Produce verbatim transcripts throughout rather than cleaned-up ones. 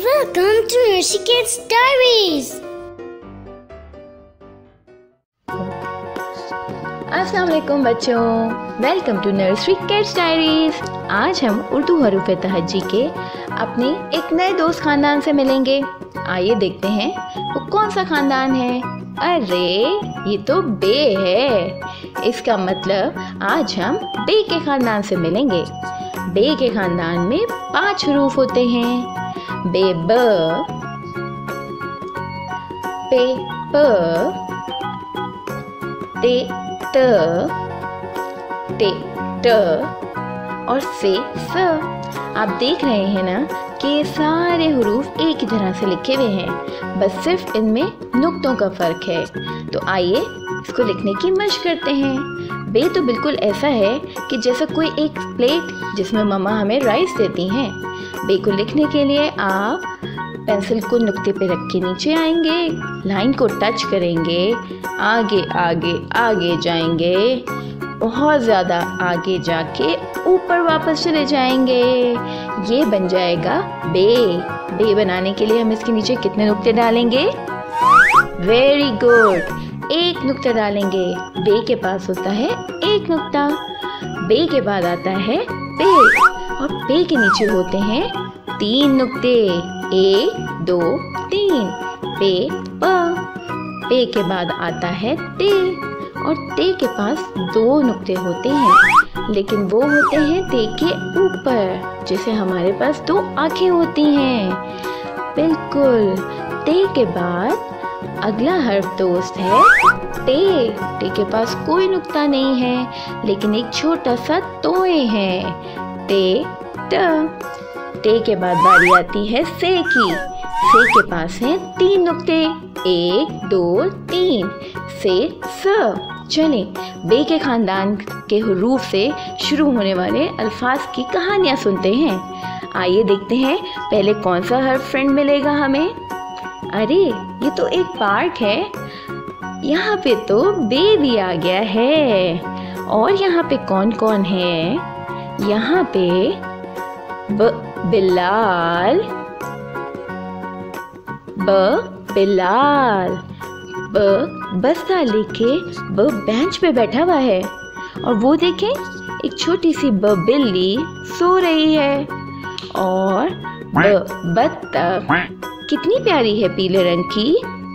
Welcome to Nursery Diaries. अस्सलाम वालेकुम बच्चों, welcome to nursery kids diaries. आज हम उर्दू हरूफ तहज्जी के अपने एक नए दोस्त खानदान से मिलेंगे। आइए देखते हैं वो कौन सा खानदान है। अरे ये तो बे है, इसका मतलब आज हम बे के खानदान से मिलेंगे। बे के खानदान में पांच हरूफ होते हैं। बे ब, पे प, ते त, टे ट और से स। आप देख रहे हैं ना कि ये सारे हुरूफ एक ही तरह से लिखे हुए हैं, बस सिर्फ इनमें नुक्तों का फर्क है। तो आइए इसको लिखने की मशक करते हैं। बे तो बिल्कुल ऐसा है कि जैसा कोई एक प्लेट जिसमें मम्मा हमें राइस देती हैं। बे को लिखने के लिए आप पेंसिल को नुक्ते पे रख के नीचे आएंगे, लाइन को टच करेंगे, आगे आगे आगे जाएंगे, बहुत ज़्यादा आगे जाके ऊपर वापस चले जाएंगे। ये बन जाएगा बे। बे बनाने के लिए हम इसके नीचे कितने नुक्ते डालेंगे? वेरी गुड, एक नुक्ता डालेंगे। बे के पास होता है एक नुक्ता। बे के बाद आता है पे और पे के नीचे होते हैं तीन नुक्ते, एक दो तीन। पे प। पे के बाद आता है ते और ते के पास दो नुक्ते होते हैं, लेकिन वो होते हैं ते के ऊपर, जैसे हमारे पास दो आंखें होती हैं। बिल्कुल। ते के बाद अगला हर्फ दोस्त है टे। टे के पास कोई नुक्ता नहीं है, लेकिन एक छोटा सा तोए है। टे ट। टे के बाद बारी आती है से की। से के पास है तीन नुक्ते, एक दो तीन। से स। चलें बे के खानदान के हुरूफ से शुरू होने वाले अल्फाज की कहानियाँ सुनते हैं। आइए देखते हैं पहले कौन सा हर्फ फ्रेंड मिलेगा हमें। अरे ये तो एक पार्क है, यहाँ पे तो बे भी आ गया है। और यहाँ पे कौन कौन है? यहाँ पे ब बिलाल, ब बिलाल, ब बस्ता लेके ब बेंच पे बैठा हुआ है, और वो देखें एक छोटी सी ब बिल्ली सो रही है। और ब बत्तख, कितनी प्यारी है, पीले रंग की।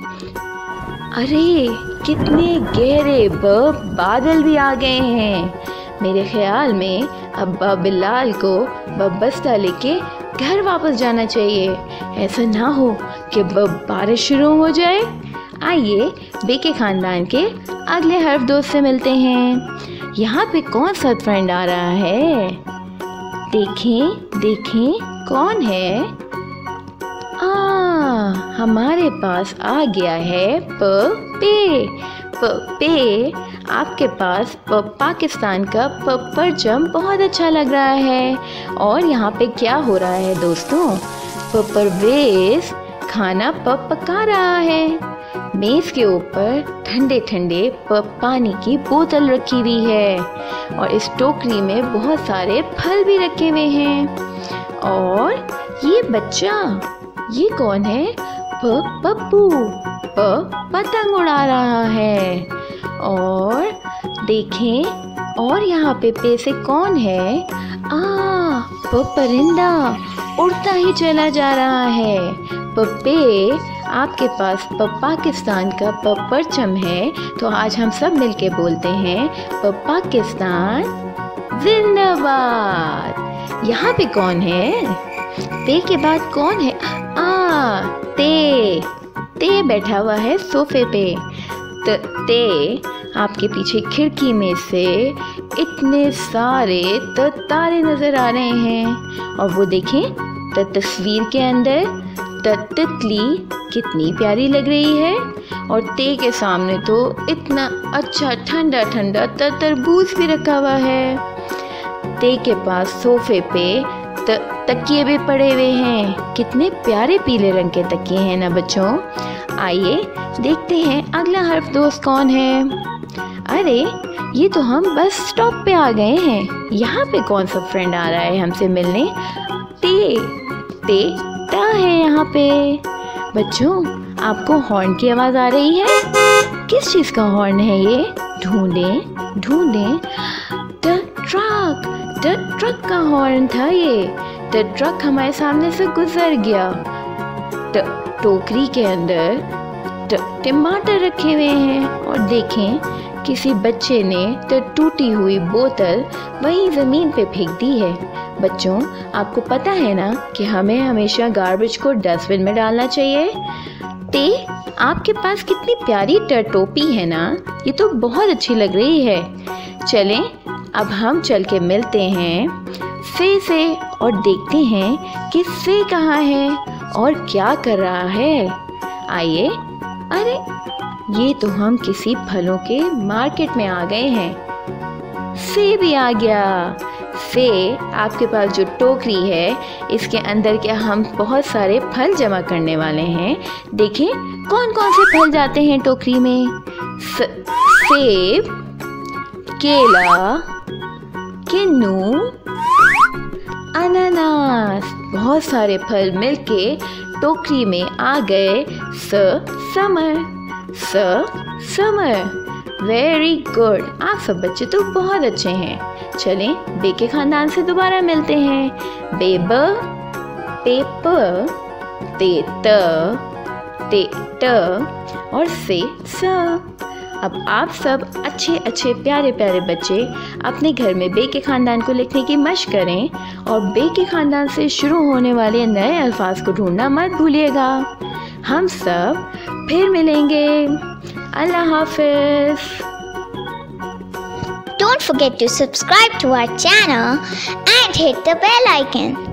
अरे कितने गहरे ब बादल भी आ गए हैं। मेरे ख्याल में अब ब बिलाल को ब बस्ता लेके घर वापस जाना चाहिए, ऐसा ना हो कि ब बारिश शुरू हो जाए। आइए बे के खानदान के अगले हर्फ दोस्त से मिलते हैं। यहाँ पे कौन सा फ्रेंड आ रहा है? देखें देखें कौन है? आ, हमारे पास आ गया है प पे। प पे। आपके पास प पाकिस्तान का प परचम बहुत अच्छा लग रहा है। और यहाँ पे क्या हो रहा है दोस्तों? प परवेज खाना प पका रहा है। मेज के ऊपर ठंडे ठंडे प पानी की बोतल रखी हुई है, और इस टोकरी में बहुत सारे फल भी रखे हुए हैं। और ये बच्चा, ये कौन है? प पप्पू, प पतंग उड़ा रहा है। और देखें, और यहाँ पे पे से कौन है? आ, प परिंदा उड़ता ही चला जा रहा है। प पे, आपके पास प पाकिस्तान का प परचम है, तो आज हम सब मिलके बोलते हैं प पाकिस्तान जिंदाबाद। यहाँ पे कौन है? पे के बाद कौन है? आ, ते। ते बैठा हुआ है सोफे पे। त, ते, आपके पीछे खिड़की में से इतने सारे त तारे नजर आ रहे हैं। और वो देखें त तस्वीर के अंदर त तितली कितनी प्यारी लग रही है। और ते के सामने तो इतना अच्छा ठंडा ठंडा त तरबूज भी रखा हुआ है। ते के पास सोफे पे त तकिए भी पड़े हुए हैं। कितने प्यारे पीले रंग के तकिए हैं ना बच्चों। आइए देखते हैं अगला हर्फ दोस्त कौन है। अरे ये तो हम बस स्टॉप पे आ गए हैं। यहाँ पे कौन सा फ्रेंड आ रहा है हमसे मिलने? ते ते ता है यहाँ पे। बच्चों आपको हॉर्न की आवाज आ रही है? किस चीज का हॉर्न है ये? ढूंढें ढूंढें। द ट्रक द ट्रक का हॉर्न था ये। द ट्रक हमारे सामने से गुजर गया। ट टोकरी के अंदर टमाटर रखे हुए हैं और देखें किसी बच्चे ने तो टूटी हुई बोतल वहीं ज़मीन पे फेंक दी है। बच्चों आपको पता है ना कि हमें हमेशा गार्बेज को डस्टबिन में डालना चाहिए। ते आपके पास कितनी प्यारी टोपी है ना, ये तो बहुत अच्छी लग रही है। चलें अब हम चल के मिलते हैं फे से और देखते हैं कि फे कहाँ है और क्या कर रहा है। आइए। अरे ये तो हम किसी फलों के मार्केट में आ गए हैं। फे भी आ गया। फे आपके पास जो टोकरी है इसके अंदर क्या हम बहुत सारे फल जमा करने वाले हैं। देखें कौन कौन से फल जाते हैं टोकरी में। सेब, केला, किन्नू, अनानास, बहुत सारे फल मिलके टोकरी में आ गए। स समर स समर। Very good. आप सब बच्चे तो बहुत अच्छे हैं। चलें बे के खानदान से दोबारा मिलते हैं। बेब, पेपर, ते त, ते ट और से स। अब आप सब अच्छे अच्छे प्यारे प्यारे बच्चे अपने घर में बे के खानदान को लिखने की मशक करें और बे के खानदान से शुरू होने वाले नए अल्फाज को ढूंढना मत भूलिएगा। हम सब फिर मिलेंगे। अल्लाह हाफिज। Don't forget to subscribe to our channel and hit the bell icon.